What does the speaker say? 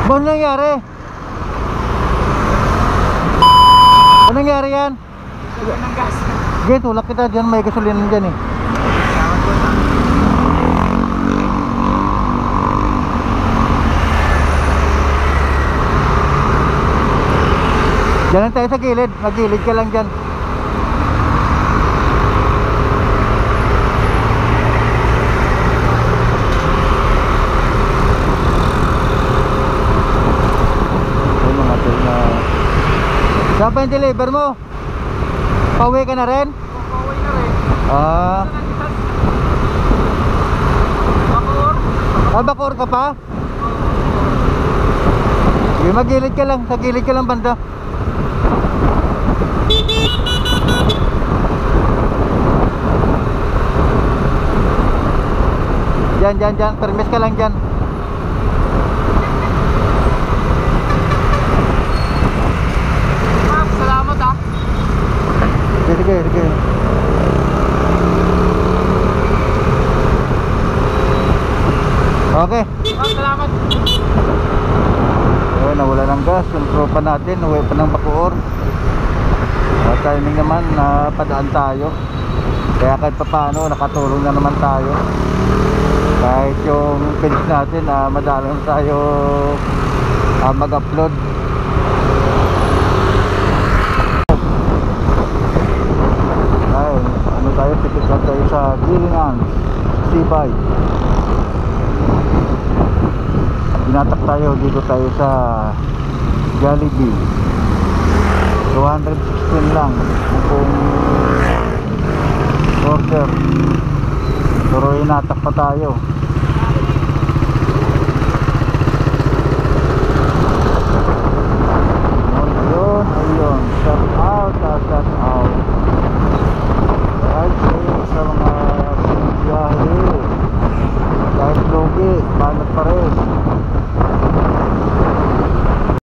Ano nangyari? Ano nangyari yan? Tulad ng gas. Sige, tulak kita dyan, may gasolina dyan eh. Diyan lang tayo sa gilid, magilid ka lang dyan. Saan pa yung deliver mo? Pauwi ka na rin? Pauwi na rin. Bacoor. Bacoor ka pa? Sige, magilid ka lang, sa gilid ka lang banda. Diyan, permis ka lang dyan. Salamat ah. Sige. Okay. Salamat. Nawala ng gas yung tropa natin, uwi pa ng Bacoor. Timing naman na padaan tayo, kaya kahit papaano nakatulong na naman tayo. Kahit yung page natin madalang tayo mag-upload. Ay, ano tayo, tipid lang tayo sa Gilingan Sibay. Binatak tayo, dito tayo sa Jollibee. 216 lang kung order, pero inatak pa tayo. Ayun, shout out kahit sa mga biyahe, kahit logi, banat pa rin.